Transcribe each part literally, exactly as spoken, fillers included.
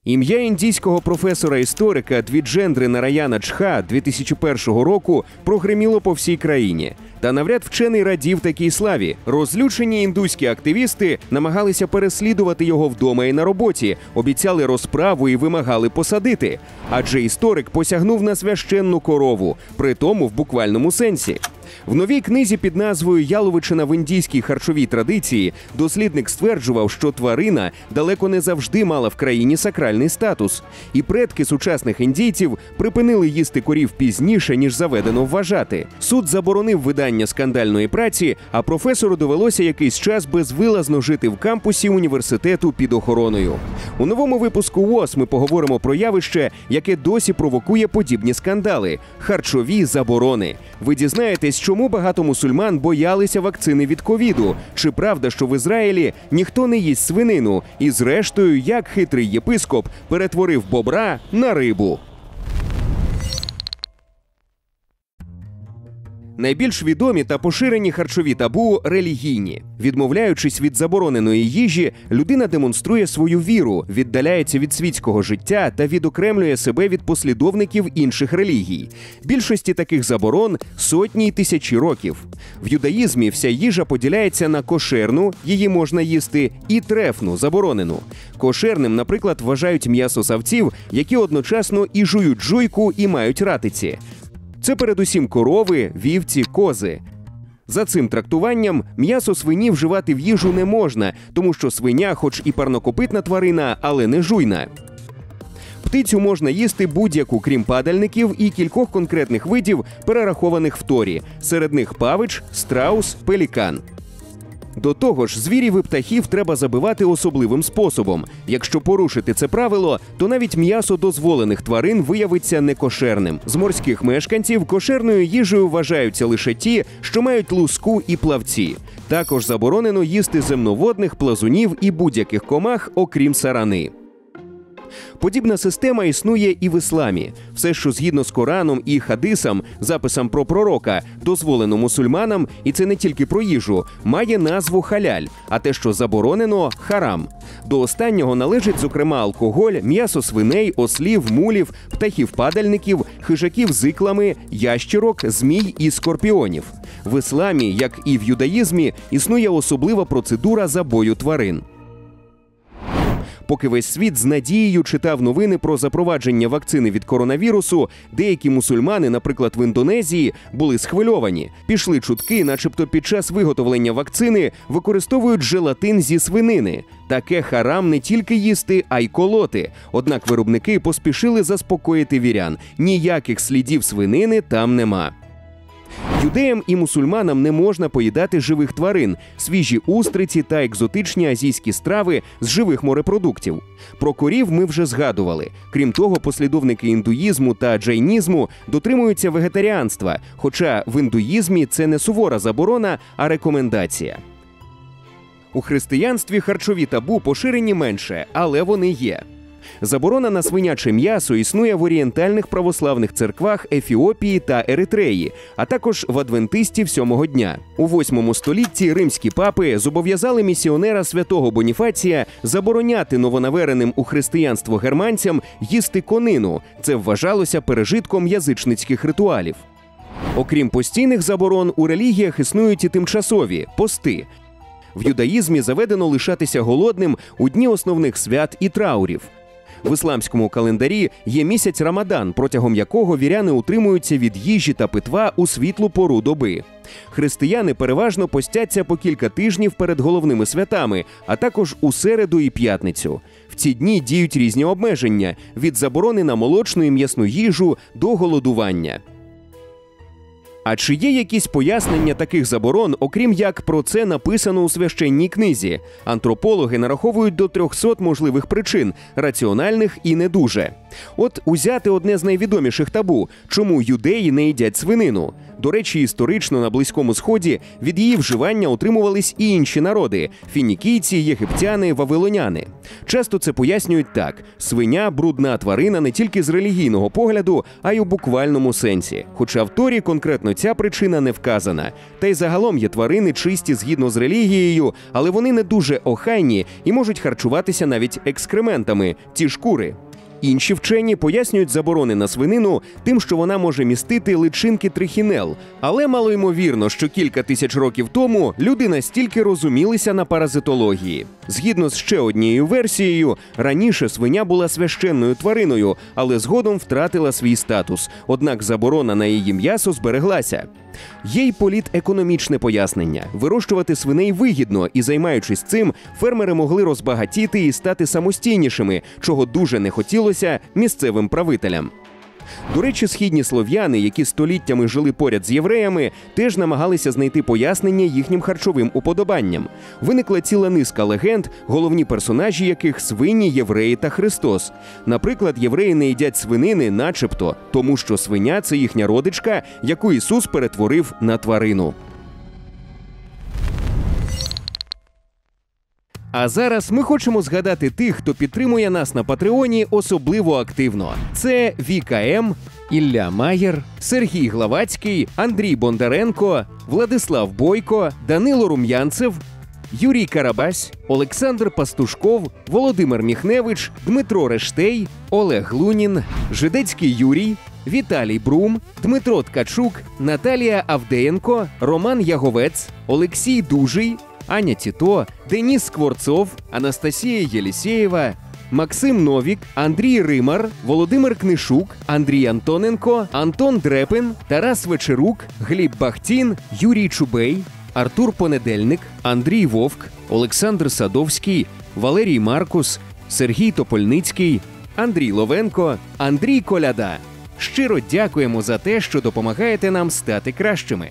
Ім'я індійського професора-історика Двіджендри Нараяна Чха дві тисячі першого року прогриміло по всій країні. Та навряд вчений радів такій славі. Розлючені індуські активісти намагалися переслідувати його вдома і на роботі, обіцяли розправу і вимагали посадити. Адже історик посягнув на священну корову, притому в буквальному сенсі. В новій книзі під назвою «Яловичина в індійській харчовій традиції» дослідник стверджував, що тварина далеко не завжди мала в країні сакральний статус. І предки сучасних індійців припинили їсти корів пізніше, ніж заведено вважати. Суд заборонив видання скандальної праці, а професору довелося якийсь час безвилазно жити в кампусі університету під охороною. У новому випуску УОС ми поговоримо про явище, яке досі провокує подібні скандали – харчові заборони. Ви дізнаєтесь, чому багато мусульман боялися вакцини від ковіду? Чи правда, що в Ізраїлі ніхто не їсть свинину? І зрештою, як хитрий єпископ перетворив бобра на рибу? Найбільш відомі та поширені харчові табу – релігійні. Відмовляючись від забороненої їжі, людина демонструє свою віру, віддаляється від світського життя та відокремлює себе від послідовників інших релігій. Більшості таких заборон – сотні й тисячі років. В юдаїзмі вся їжа поділяється на кошерну – її можна їсти, і трефну – заборонену. Кошерним, наприклад, вважають м'ясо савців, які одночасно і жують жуйку, і мають ратиці. Це передусім корови, вівці, кози. За цим трактуванням м'ясо свині вживати в їжу не можна, тому що свиня хоч і парнокопитна тварина, але не жуйна. Птицю можна їсти будь-яку, крім падальників і кількох конкретних видів, перерахованих в Торі. Серед них павич, страус, пелікан. До того ж, звірів і птахів треба забивати особливим способом. Якщо порушити це правило, то навіть м'ясо дозволених тварин виявиться некошерним. З морських мешканців кошерною їжею вважаються лише ті, що мають луску і плавці. Також заборонено їсти земноводних, плазунів і будь-яких комах, окрім сарани. Подібна система існує і в ісламі. Все, що згідно з Кораном і хадисом, записом про пророка, дозволено мусульманам, і це не тільки про їжу, має назву халяль, а те, що заборонено – харам. До останнього належить, зокрема, алкоголь, м'ясо свиней, ослів, мулів, птахів-падальників, хижаків з іклами, ящірок, змій і скорпіонів. В ісламі, як і в юдаїзмі, існує особлива процедура забою тварин. Поки весь світ з надією читав новини про запровадження вакцини від коронавірусу, деякі мусульмани, наприклад, в Індонезії, були схвильовані. Пішли чутки, начебто під час виготовлення вакцини використовують желатин зі свинини. Таке харам не тільки їсти, а й колоти. Однак виробники поспішили заспокоїти вірян. Ніяких слідів свинини там нема. Юдеям і мусульманам не можна поїдати живих тварин, свіжі устриці та екзотичні азійські страви з живих морепродуктів. Про корів ми вже згадували. Крім того, послідовники індуїзму та джайнізму дотримуються вегетаріанства, хоча в індуїзмі це не сувора заборона, а рекомендація. У християнстві харчові табу поширені менше, але вони є. Заборона на свиняче м'ясо існує в орієнтальних православних церквах Ефіопії та Еритреї, а також в адвентистів сьомого дня. У восьмому столітті римські папи зобов'язали місіонера святого Боніфація забороняти новонавереним у християнство германцям їсти конину. Це вважалося пережитком язичницьких ритуалів. Окрім постійних заборон, у релігіях існують і тимчасові – пости. В юдаїзмі заведено лишатися голодним у дні основних свят і траурів. В ісламському календарі є місяць Рамадан, протягом якого віряни утримуються від їжі та питва у світлу пору доби. Християни переважно постяться по кілька тижнів перед головними святами, а також у середу і п'ятницю. В ці дні діють різні обмеження – від заборони на молочну і м'ясну їжу до голодування. А чи є якісь пояснення таких заборон, окрім як про це написано у священній книзі? Антропологи нараховують до трьохсот можливих причин, раціональних і не дуже. От узяти одне з найвідоміших табу – чому юдеї не їдять свинину. До речі, історично на Близькому Сході від її вживання утримувались і інші народи – фінікійці, єгиптяни, вавилоняни. Часто це пояснюють так – свиня – брудна тварина не тільки з релігійного погляду, а й у буквальному сенсі. Хоча в Торі конкретно ця причина не вказана. Та й загалом є тварини чисті згідно з релігією, але вони не дуже охайні і можуть харчуватися навіть екскрементами – ті шкури. Інші вчені пояснюють заборони на свинину тим, що вона може містити личинки трихінел. Але малоймовірно, що кілька тисяч років тому люди настільки розумілися на паразитології. Згідно з ще однією версією, раніше свиня була священною твариною, але згодом втратила свій статус. Однак заборона на її м'ясо збереглася. Є й політ-економічне пояснення. Вирощувати свиней вигідно, і займаючись цим, фермери могли розбагатіти і стати самостійнішими, чого дуже не хотілося місцевим правителям. До речі, східні слов'яни, які століттями жили поряд з євреями, теж намагалися знайти пояснення їхнім харчовим уподобанням. Виникла ціла низка легенд, головні персонажі яких – свині, євреї та Христос. Наприклад, євреї не їдять свинини начебто, тому що свиня – це їхня родичка, яку Ісус перетворив на тварину. А зараз ми хочемо згадати тих, хто підтримує нас на Патреоні особливо активно. Це Віка М, Ілля Маєр, Сергій Главацький, Андрій Бондаренко, Владислав Бойко, Данило Рум'янцев, Юрій Карабась, Олександр Пастушков, Володимир Міхневич, Дмитро Рештей, Олег Лунін, Жидецький Юрій, Віталій Брум, Дмитро Ткачук, Наталія Авдеєнко, Роман Яговець, Олексій Дужий, Аня Тіто, Деніс Скворцов, Анастасія Єлісєєва, Максим Новік, Андрій Римар, Володимир Книшук, Андрій Антоненко, Антон Дрепин, Тарас Вечерук, Гліб Бахтін, Юрій Чубей, Артур Понедельник, Андрій Вовк, Олександр Садовський, Валерій Маркус, Сергій Топольницький, Андрій Ловенко, Андрій Коляда. Щиро дякуємо за те, що допомагаєте нам стати кращими.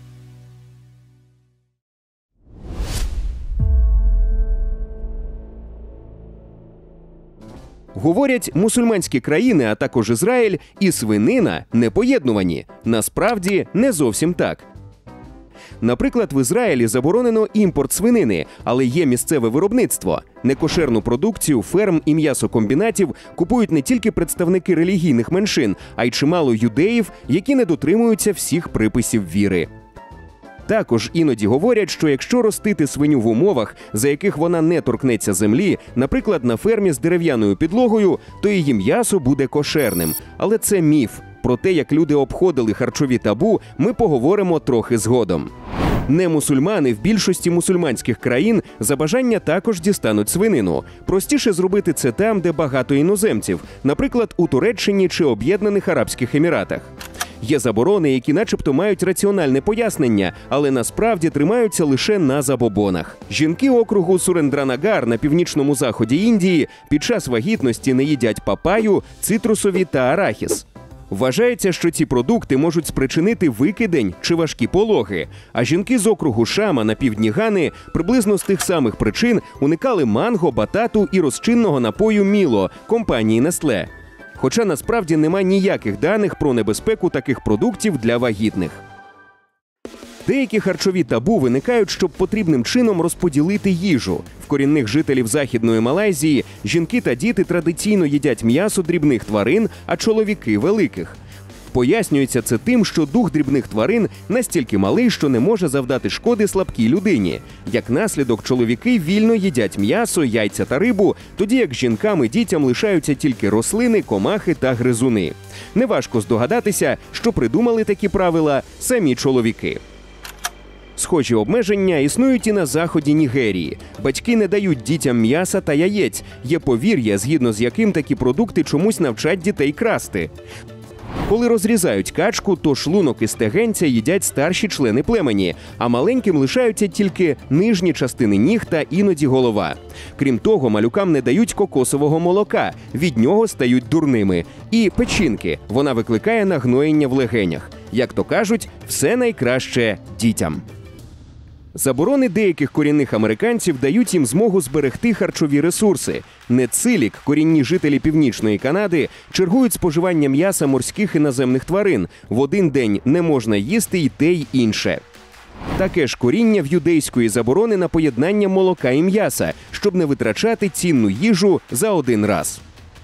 Говорять, мусульманські країни, а також Ізраїль і свинина не поєднувані. Насправді, не зовсім так. Наприклад, в Ізраїлі заборонено імпорт свинини, але є місцеве виробництво. Некошерну продукцію ферм і м'ясокомбінатів купують не тільки представники релігійних меншин, а й чимало юдеїв, які не дотримуються всіх приписів віри. Також іноді говорять, що якщо ростити свиню в умовах, за яких вона не торкнеться землі, наприклад, на фермі з дерев'яною підлогою, то її м'ясо буде кошерним. Але це міф. Про те, як люди обходили харчові табу, ми поговоримо трохи згодом. Немусульмани в більшості мусульманських країн за бажання також дістануть свинину. Простіше зробити це там, де багато іноземців, наприклад, у Туреччині чи Об'єднаних Арабських Еміратах. Є заборони, які начебто мають раціональне пояснення, але насправді тримаються лише на забобонах. Жінки округу Сурендранагар на північному заході Індії під час вагітності не їдять папаю, цитрусові та арахіс. Вважається, що ці продукти можуть спричинити викидень чи важкі пологи, а жінки з округу Шама на півдні Гани приблизно з тих самих причин уникали манго, батату і розчинного напою Міло компанії Nestlé. Хоча насправді нема ніяких даних про небезпеку таких продуктів для вагітних. Деякі харчові табу виникають, щоб потрібним чином розподілити їжу. В корінних жителів Західної Малайзії жінки та діти традиційно їдять м'ясо дрібних тварин, а чоловіки – великих. Пояснюється це тим, що дух дрібних тварин настільки малий, що не може завдати шкоди слабкій людині. Як наслідок, чоловіки вільно їдять м'ясо, яйця та рибу, тоді як жінкам і дітям лишаються тільки рослини, комахи та гризуни. Неважко здогадатися, що придумали такі правила самі чоловіки. Схожі обмеження існують і на заході Нігерії. Батьки не дають дітям м'яса та яєць. Є повір'я, згідно з яким такі продукти чомусь навчать дітей красти. Коли розрізають качку, то шлунок і стегенця їдять старші члени племені, а маленьким лишаються тільки нижні частини ніг та іноді голова. Крім того, малюкам не дають кокосового молока, від нього стають дурними. І печінки, вона викликає нагноєння в легенях. Як то кажуть, все найкраще дітям. Заборони деяких корінних американців дають їм змогу зберегти харчові ресурси. Нецилік, корінні жителі Північної Канади, чергують споживання м'яса морських і наземних тварин. В один день не можна їсти й те, й інше. Таке ж коріння в юдейської заборони на поєднання молока і м'яса, щоб не витрачати цінну їжу за один раз.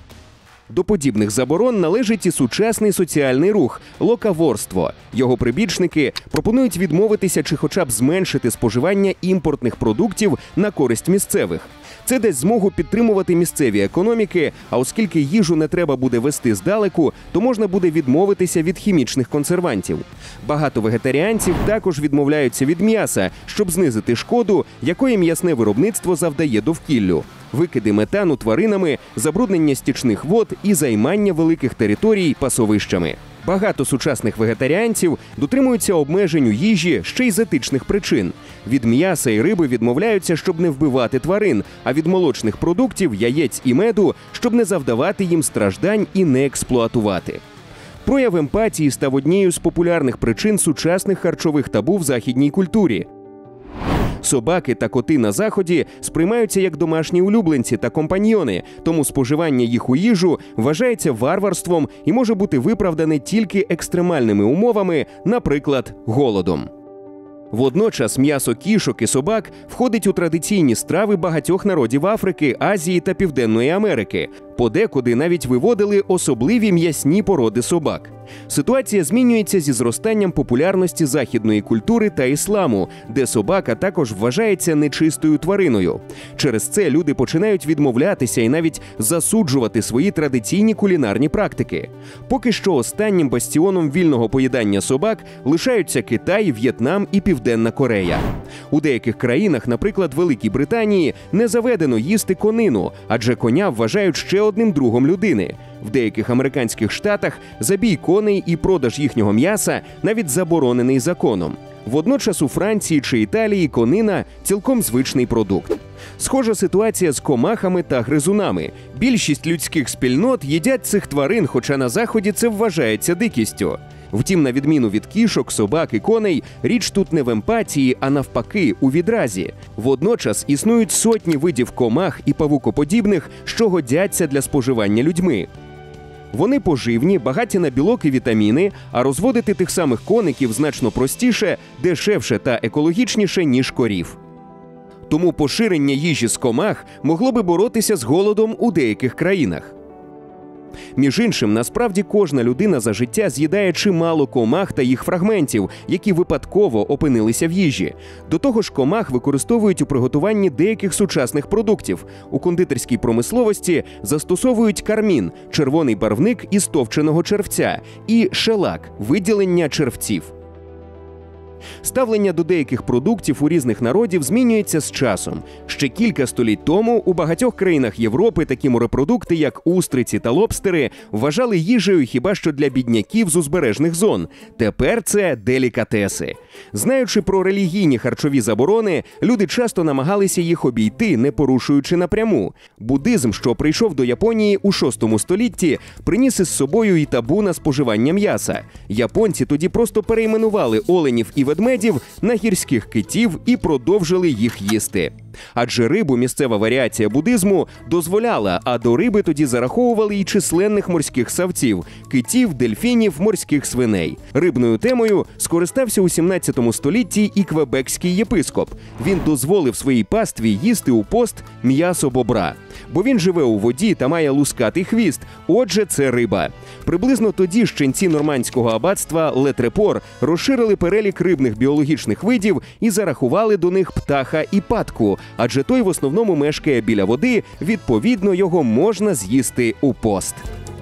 До подібних заборон належить і сучасний соціальний рух – локаворство. Його прибічники пропонують відмовитися чи хоча б зменшити споживання імпортних продуктів на користь місцевих. Це дасть змогу підтримувати місцеві економіки, а оскільки їжу не треба буде везти здалеку, то можна буде відмовитися від хімічних консервантів. Багато вегетаріанців також відмовляються від м'яса, щоб знизити шкоду, якої м'ясне виробництво завдає довкіллю. Викиди метану тваринами, забруднення стічних вод і займання великих територій пасовищами. Багато сучасних вегетаріанців дотримуються обмежень у їжі ще й з етичних причин. Від м'яса і риби відмовляються, щоб не вбивати тварин, а від молочних продуктів, яєць і меду, щоб не завдавати їм страждань і не експлуатувати. Прояв емпатії став однією з популярних причин сучасних харчових табу в західній культурі. Собаки та коти на Заході сприймаються як домашні улюбленці та компаньйони, тому споживання їх у їжу вважається варварством і може бути виправдане тільки екстремальними умовами, наприклад, голодом. Водночас м'ясо кішок і собак входить у традиційні страви багатьох народів Африки, Азії та Південної Америки. Подекуди навіть виводили особливі м'ясні породи собак. Ситуація змінюється зі зростанням популярності західної культури та ісламу, де собака також вважається нечистою твариною. Через це люди починають відмовлятися і навіть засуджувати свої традиційні кулінарні практики. Поки що останнім бастіоном вільного поїдання собак лишаються Китай, В'єтнам і Південна Корея. У деяких країнах, наприклад, Великій Британії, не заведено їсти конину, адже коня вважають ще одним другом людини. В деяких американських штатах забій коней і продаж їхнього м'яса навіть заборонений законом. Водночас у Франції чи Італії конина – цілком звичний продукт. Схожа ситуація з комахами та гризунами. Більшість людських спільнот їдять цих тварин, хоча на Заході це вважається дикістю. Втім, на відміну від кішок, собак і коней, річ тут не в емпатії, а навпаки, у відразі. Водночас існують сотні видів комах і павукоподібних, що годяться для споживання людьми. Вони поживні, багаті на білок і вітаміни, а розводити тих самих коників значно простіше, дешевше та екологічніше, ніж корів. Тому поширення їжі з комах могло би боротися з голодом у деяких країнах. Між іншим, насправді кожна людина за життя з'їдає чимало комах та їх фрагментів, які випадково опинилися в їжі. До того ж, комах використовують у приготуванні деяких сучасних продуктів. У кондитерській промисловості застосовують кармін – червоний барвник із товченого червця, і шелак – виділення червців. Ставлення до деяких продуктів у різних народів змінюється з часом. Ще кілька століть тому у багатьох країнах Європи такі морепродукти, як устриці та лобстери, вважали їжею хіба що для бідняків з узбережних зон. Тепер це делікатеси. Знаючи про релігійні харчові заборони, люди часто намагалися їх обійти, не порушуючи напряму. Буддизм, що прийшов до Японії у шостому столітті, приніс із собою і табу на споживання м'яса. Японці тоді просто перейменували оленів і ведмедів на гірських китів і продовжили їх їсти. Адже рибу місцева варіація буддизму дозволяла, а до риби тоді зараховували й численних морських савців – китів, дельфінів, морських свиней. Рибною темою скористався у сімнадцятому столітті і квебекський єпископ. Він дозволив своїй пастві їсти у пост м'ясо бобра. Бо він живе у воді та має лускатий хвіст, отже, це риба. Приблизно тоді ж ченці нормандського аббатства Ле-Трепор розширили перелік рибних біологічних видів і зарахували до них птаха і патку, адже той в основному мешкає біля води, відповідно, його можна з'їсти у пост.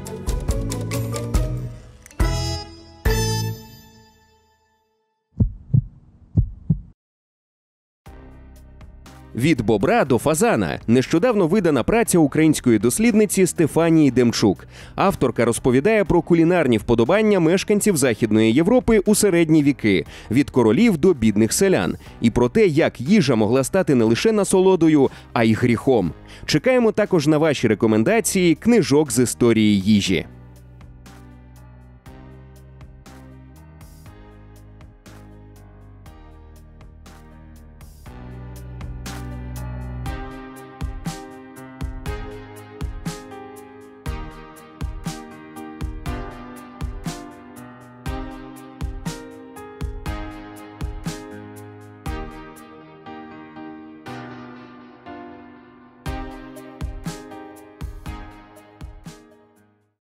Від бобра до фазана – нещодавно видана праця української дослідниці Стефанії Демчук. Авторка розповідає про кулінарні вподобання мешканців Західної Європи у середні віки – від королів до бідних селян. І про те, як їжа могла стати не лише насолодою, а й гріхом. Чекаємо також на ваші рекомендації книжок з історії їжі.